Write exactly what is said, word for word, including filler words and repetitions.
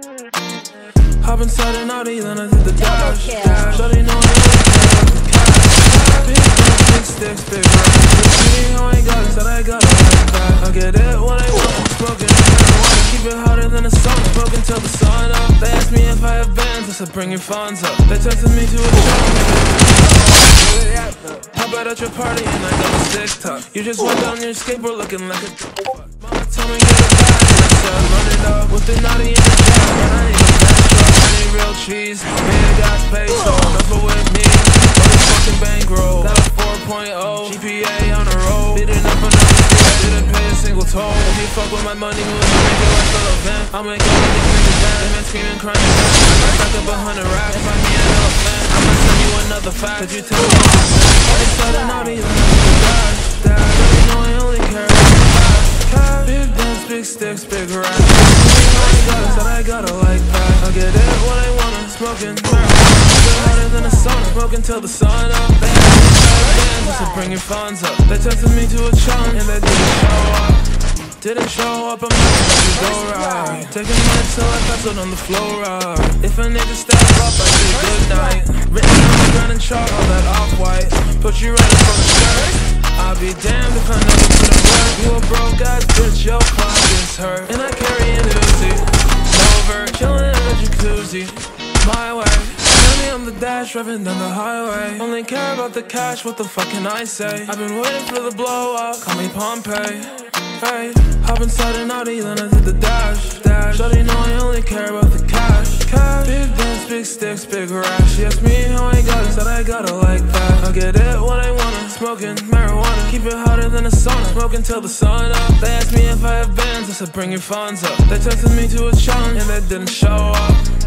Hop inside an Audi, then I did the dash, dash. Shawty know I ain't care about the cash. Big guns, big sticks, big rocks. See how I got it, said I got it like that. I get it when I want, I'm smoking marijuana. Keep it hotter than the sun, smoking till the sun up. They asked me if I have bands, I said bring your funds up. They texted me to a show. How about at your party and I got a stick tuck? You just went down your skateboard looking like a mama told me get a bag, and I said run it up with the naughty in the jack. But I need a bad truck, I need real cheese, big ass peso, never with me. All this fucking bankroll, got a four point oh G P A on the road, beating up another street, didn't pay a single toll. If you fuck with my money, we'll make it like an event. I'll make all these niggas mad, they been screaming, crying. I stack up a hundred racks, if I need an elephant, I might send you another fact. Could you tell me what you said? I started naughty, then I did the dash, dash. But you know I only care about the cash, cash. Big dance, big sticks, big racks. I got it, said I got it like that. I get it when I wanna, smoking marijuana. Feel hotter than the sun, smoking till the sun up. They asked me if I had bands, I said bring your funds up. They texted me to a chunk, and they didn't show up. Didn't show up, I'm not gonna go right. Taking minutes till I pass out on the floor right. If a nigga step up, I say good night. Written on the ground and chalk, all that off-white. Put you right up on the shirt. I'll be damned if I never put in work. You a broke ass bitch, your pockets hurt. And I carry an Uzi, over, chillin' in a jacuzzi. My way, tell me I'm the dash, driving down the highway. Only care about the cash, what the fuck can I say? I've been waiting for the blow up, call me Pompeii. Hey, hop inside an Audi, then I did the dash, dash. Shawty know I only care about the cash, cash. Big dance, big sticks, big racks. She asked me how I got it, said I got it like that. I get it when I wanna, smoking marijuana. Keep it hotter than the sun, smoking till the sun up. They asked me if I have bands, I said bring your funds up. They texted me to a challenge, and they didn't show up.